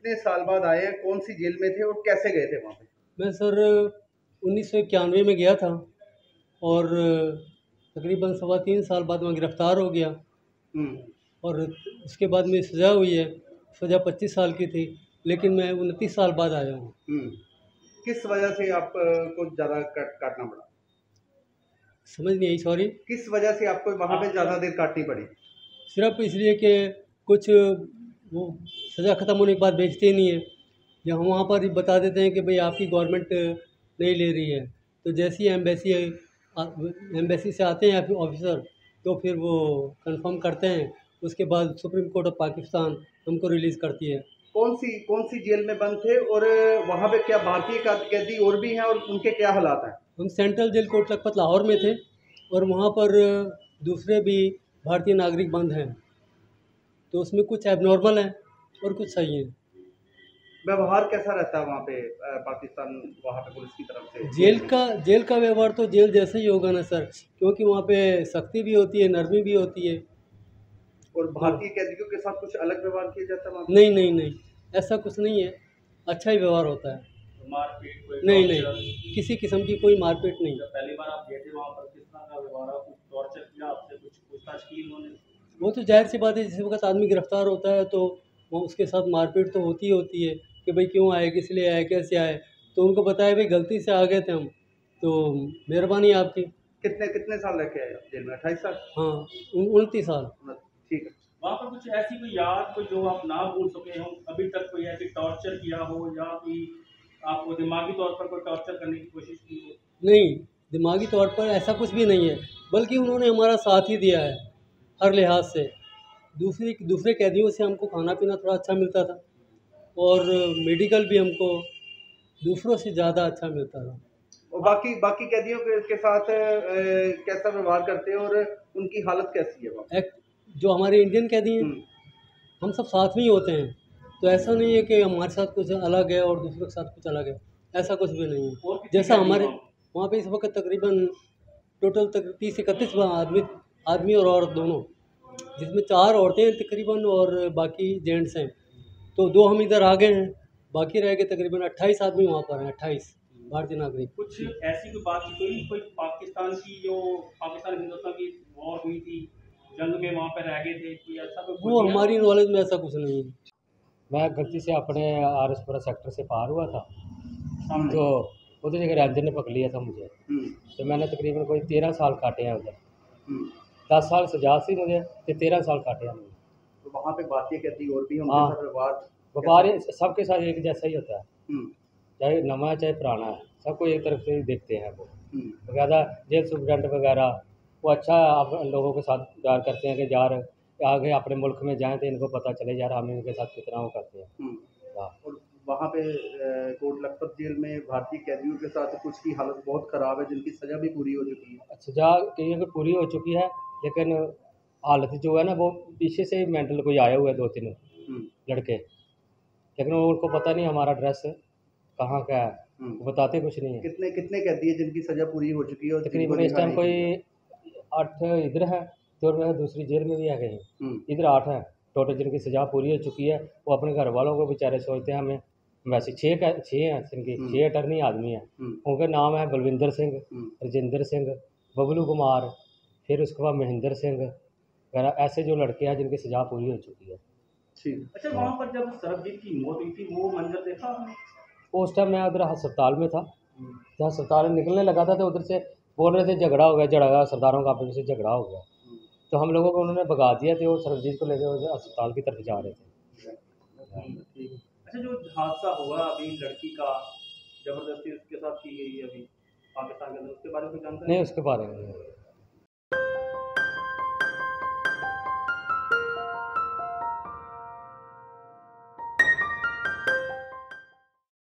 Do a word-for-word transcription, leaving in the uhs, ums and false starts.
कितने साल बाद आए हैं, कौन सी जेल में थे और कैसे गए थे वहाँ पे? मैं सर उन्नीस सौ इक्यानवे में गया था और तकरीबन सवा तीन साल बाद मैं गिरफ़्तार हो गया हम्म। और उसके बाद मेरी सज़ा हुई है। सज़ा पच्चीस साल की थी, लेकिन मैं उनतीस साल बाद आया हूँ। हम्म। किस वजह से आपको ज़्यादा कट काटना पड़ा? समझ नहीं आई, सॉरी। किस वजह से आपको वहाँ पे ज़्यादा देर काटनी पड़ी? सिर्फ़ इसलिए कि कुछ वो सज़ा ख़त्म होने के बाद भेजते ही नहीं है, या हम वहाँ पर बता देते हैं कि भाई आपकी गवर्नमेंट नहीं ले रही है। तो जैसे ही एम्बेसी एम्बेसी से आते हैं ऑफिसर, तो फिर वो कंफर्म करते हैं, उसके बाद सुप्रीम कोर्ट ऑफ पाकिस्तान हमको रिलीज़ करती है। कौन सी कौन सी जेल में बंद थे और वहाँ पे क्या भारतीय कैदी और भी हैं और उनके क्या हालात हैं? हम सेंट्रल जेल कोट लखपत लाहौर में थे और वहाँ पर दूसरे भी भारतीय नागरिक बंद हैं, तो उसमें कुछ एबनॉर्मल हैं और कुछ सही हैं। व्यवहार कैसा रहता है वहाँ पे पाकिस्तान वहाँ पे पुलिस की तरफ से? जेल का जेल का व्यवहार तो जेल जैसे ही होगा ना सर, क्योंकि वहाँ पे सख्ती भी होती है, नरमी भी होती है। और भारतीय कैदियों के साथ कुछ अलग व्यवहार किया जाता है वहाँ पे? नहीं नहीं नहीं, ऐसा कुछ नहीं है, अच्छा ही व्यवहार होता है। मारपीट कोई? नहीं नहीं, किसी किस्म की कोई मारपीट नहीं। जब पहली बार आप गए थे वहाँ पर किस तरह का व्यवहार, कुछ टॉर्चर किया आपसे, कुछ पूछताछ की उन्होंने? वो तो जाहिर सी बात है, जिस वक्त आदमी गिरफ्तार होता है तो वो उसके साथ मारपीट तो होती ही होती है कि भाई क्यों आए, किस लिए आए, कैसे आए। तो उनको बताया भाई गलती से आ गए थे हम, तो मेहरबानी आपकी। कितने कितने साल रखे हैं जेल में? अट्ठाईस साल? हाँ, उनतीस साल। ठीक है। वहाँ पर कुछ ऐसी कोई याद कोई जो आप ना भूल सके हो अभी तक, कोई ऐसी टॉर्चर किया हो या कोई आपको दिमागी तौर पर कोई टॉर्चर करने की कोशिश की हो? नहीं, दिमागी तौर पर ऐसा कुछ भी नहीं है, बल्कि उन्होंने हमारा साथ ही दिया है हर लिहाज से। दूसरी दूसरे कैदियों से हमको खाना पीना थोड़ा अच्छा मिलता था और मेडिकल भी हमको दूसरों से ज़्यादा अच्छा मिलता था। और बाकी बाकी कैदियों के, के साथ ए, कैसा व्यवहार करते हैं और उनकी हालत कैसी है वहाँ? एक जो हमारे इंडियन कैदी हैं, हम सब साथ में ही होते हैं, तो ऐसा नहीं है कि हमारे साथ कुछ अलग है और दूसरों के साथ कुछ अलग है, ऐसा कुछ भी नहीं है। जैसा हमारे वहाँ पे इस वक्त तकरीबन टोटल तक तीस इकतीस आदमी आदमी और औरत दोनों, जिसमें चार औरतें हैं तकरीबन और बाकी जेंट्स हैं। तो दो हम इधर आ गए हैं, बाकी रह गए तकरीबन अट्ठाईस आदमी वहाँ पर हैं, अट्ठाईस भारतीय नागरिक। कुछ ऐसी कोई बात कोई कोई पाकिस्तान की जो पाकिस्तान हिंदुस्तान की वॉर हुई थी, जंग में वहाँ पर रह गए थे, कोई ऐसा कोई? वो हमारी नॉलेज में ऐसा कुछ नहीं है। मैं गलती से अपने आर एस पुरा सेक्टर से पार हुआ था, तो उधर जगह रेंजर ने पकड़ लिया था मुझे, तो मैंने तकरीबन कोई तेरह साल काटे हैं उधर। दस साल सजा सी मुझे, तो तेरह साल काटे हैं मुझे। तो वहाँ पे भारतीय कैदी और भी हाँ, व्यापार सबके साथ एक जैसा ही होता है, चाहे नवा है चाहे पुराना है, सबको एक तरफ से ही देखते हैं वो। वगैरह जेल सुप्रेंडेंट वगैरह वो अच्छा आप लोगों के साथ प्यार करते हैं कि यार आगे अपने मुल्क में जाएं तो इनको पता चले यार हम इनके साथ कितना वो करते हैं। और वहाँ पे कोट लखपत जेल में भारतीय कैदियों के साथ कुछ की हालत बहुत ख़राब है, जिनकी सज़ा भी पूरी हो चुकी है। सज़ा कहीं की पूरी हो चुकी है, लेकिन हालत जो है ना वो पीछे से मेंटल कोई आए हुए दो तीन लड़के, लेकिन उनको पता नहीं हमारा एड्रेस कहाँ का है, वो बताते कुछ नहीं है। कितने कितने कैदी है जिनकी सज़ा पूरी हो चुकी है? और तकरीबन इस टाइम कोई आठ इधर है तो दूसरी जेल में भी है कहीं, इधर आठ है टोटल जिनकी सज़ा पूरी हो चुकी है। वो अपने घर वालों को बेचारे सोचते हैं हमें, वैसे छः छः हैं जिनकी छः अटर्नी आदमी हैं, उनके नाम है बलविंदर सिंह, रजिंदर सिंह, बबलू कुमार, फिर उसके बाद महेंद्र सिंह वगैरह, ऐसे जो लड़के हैं जिनकी सज़ा पूरी हो चुकी है। ठीक। अच्छा, वहाँ पर जब सरबजीत की मौत हुई थी वो मंजर देखा आपने? उस टाइम मैं उधर अस्पताल में था, जब अस्पताल में निकलने लगा था तो उधर से बोल रहे थे झगड़ा हो गया, झगड़ा सरदारों का आपस में झगड़ा हो गया, तो हम लोगों को उन्होंने भगा दिया थे, वो सरबजीत को लेकर अस्पताल की तरफ जा रहे थे। अच्छा, जो हादसा हुआ अभी लड़की का ज़बरदस्ती उसके साथ की गई है अभी पाकिस्तान के अंदर, उसके बारे में जानते हैं? नहीं, उसके बारे में